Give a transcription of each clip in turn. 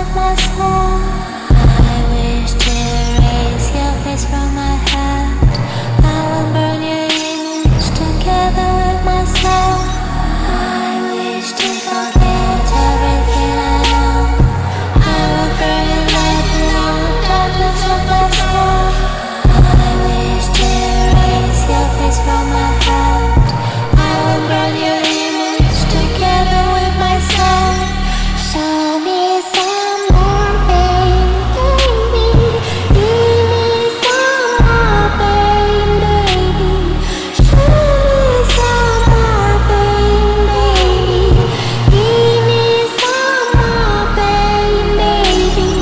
of my soul. I wish to erase your face from my head. I will burn your image together with my soul. I wish to forget everything I know. I will burn it like the darkness of my soul. I wish to erase your face from my head. I will burn your image together with my soul. Show me some more pain, baby. Give me some more pain, baby. Show me some more pain, baby. Give me some more pain, baby.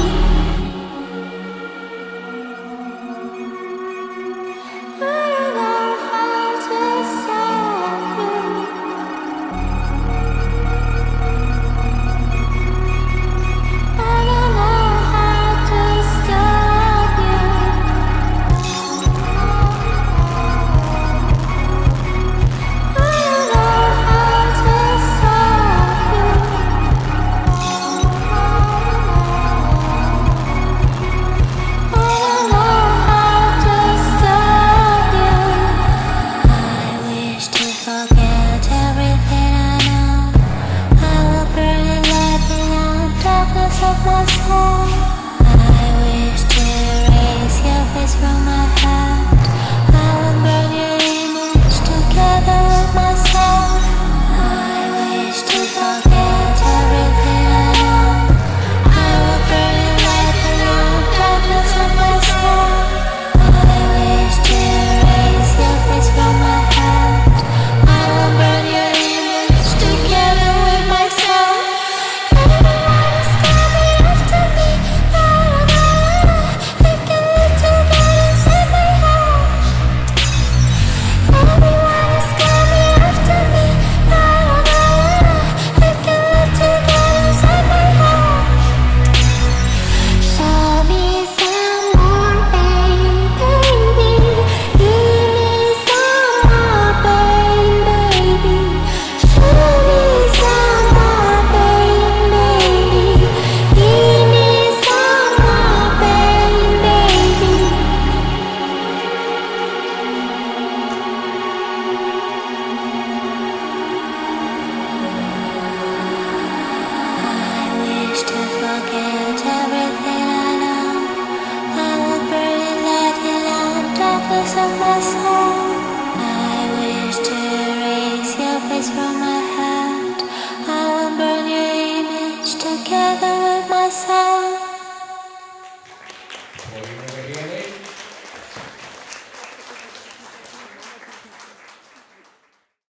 I don't know how to stop you. I don't know how to stop you. I don't know how to stop you. I don't know how to stop you. I wish to forget everything I know. I will burn it like the darkness of my soul. I wish to erase your face from my head. I will burn your image together with my soul. I wish to forget everything I know. I will burn it like the darkness of my soul. I wish to erase your face from my head. I will burn your image together with my soul. Everyone is coming after me. We can live together inside my heart. Everyone is coming after me. We can live together inside my heart. Show me some more pain, baby. Give me some more pain, baby. Show me some more pain, baby. Give me some more pain, baby. I wish to forget everything I know. I will burn it like the darkness of my soul. I wish to erase your face from my head. I will burn your image together with my soul.